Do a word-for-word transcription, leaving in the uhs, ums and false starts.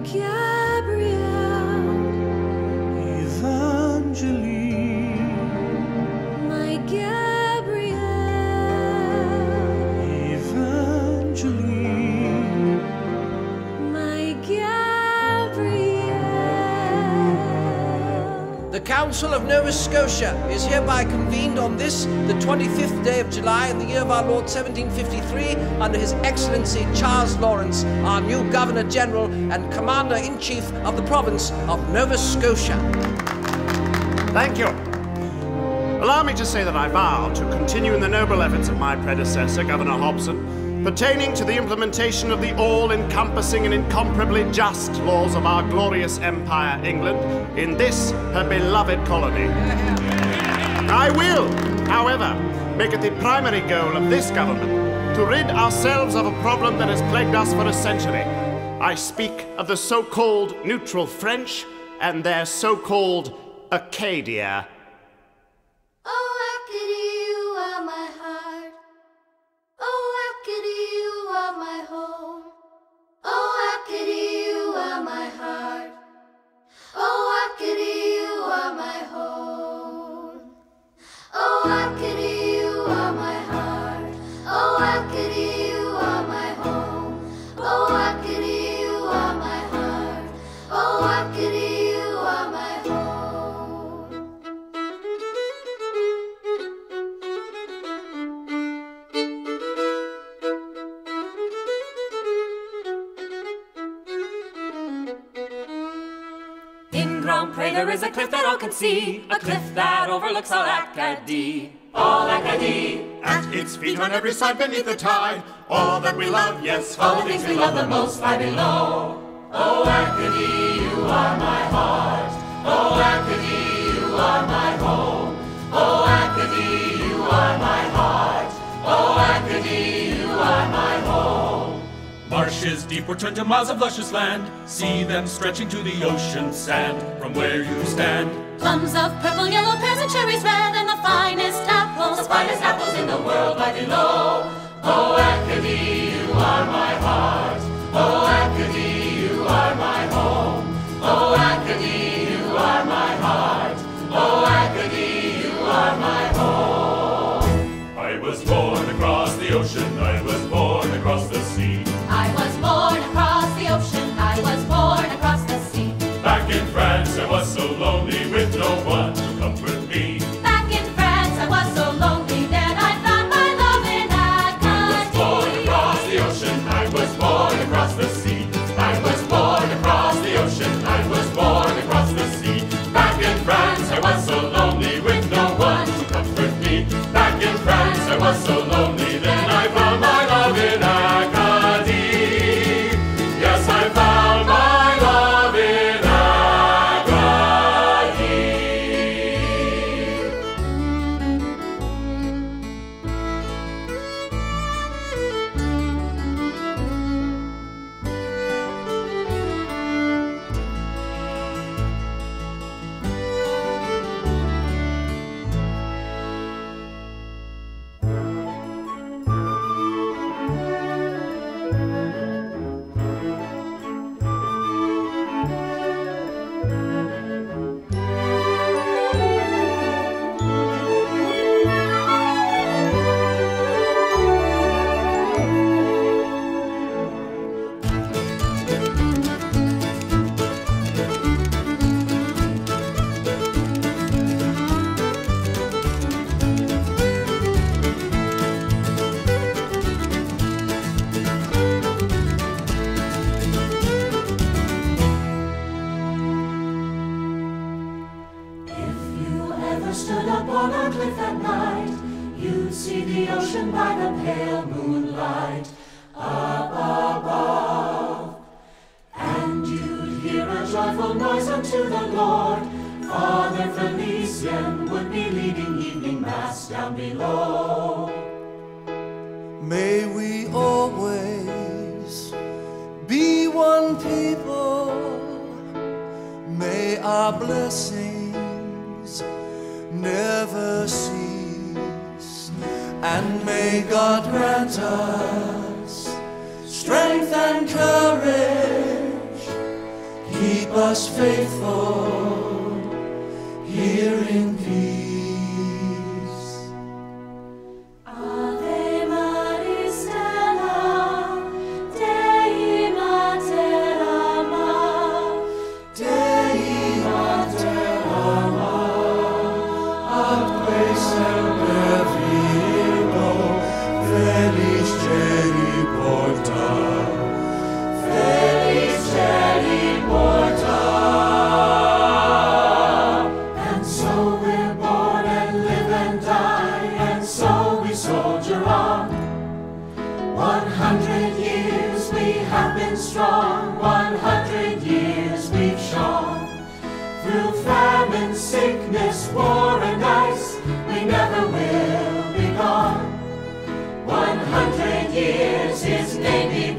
Gabrielle, Evangeline, my Gabrielle, Evangeline, my Gabrielle. The Council of Nova Scotia is hereby convened on this, the twenty-fifth day of July in the year of our Lord seventeen fifty-three, under His Excellency Charles Lawrence, our new Governor-General and Commander-in-Chief of the province of Nova Scotia. Thank you. Allow me to say that I vow to continue in the noble efforts of my predecessor, Governor Hobson, pertaining to the implementation of the all-encompassing and incomparably just laws of our glorious empire, England, in this, her beloved colony. I will, however, make it the primary goal of this government to rid ourselves of a problem that has plagued us for a century. I speak of the so-called neutral French and their so-called Acadia. Oh, Acadie, you are my heart. Oh, Acadie, you are my home. Oh, Acadie, you are my heart. Oh, Acadie, you are my home. Oh, Acadie, you are my heart. Oh, Acadie, you are my home. Oh, Acadie, you are my heart. Oh, Acadie, you are my home. In Grand Pré there is a cliff that all can see, a cliff that overlooks all Acadie. All Acadie. At its feet on every side beneath the tide, all that we love, yes, all the things we love the most lie below. Oh, Acadie, you are my heart. Oh, Acadie, you are my home. Oh, Acadie, you are my heart. Oh, Acadie, you are my home. Marshes deep were turned to miles of luscious land. See them stretching to the ocean sand from where you stand. Plums of purple, yellow, pears and cherries red, and the finest apples, The finest apples in the world lie below. Oh, Acadie, you are my heart. Oh, Acadie, you are my home. Oh, Acadie, you are my heart. Oh, Acadie, you are my home. I was born across the ocean, I was born across the sea. I was born across the ocean, I was born across the sea. Back in France I was so lonely with no one to comfort me. Back in France I was so lonely, then I found my love in Acadie. I was born across the ocean, I was born across the sea. I was born across the ocean. I was born across the sea. Back in France, I was so lonely with no one to comfort me. Back in France, I was so lonely, then I found my love in Acadie. Yes, I found my love in stood up on a cliff at night, you'd see the ocean by the pale moonlight up above. And you'd hear a joyful noise unto the Lord. Father Felician would be leading evening mass down below. May we always be one people. May our blessings never cease, and may God grant us strength and courage us faithful here in peace. Ave Maria Stella, Dei Mater ama, Dei Mater ama, atque semper Virgo, felis celi porta, felis celi porta. and so we're born and live and die, and so we soldier on. One hundred years we have been strong, one hundred years we've shone. Through famine, sickness, war and ice, we never will be gone. One hundred years, his name be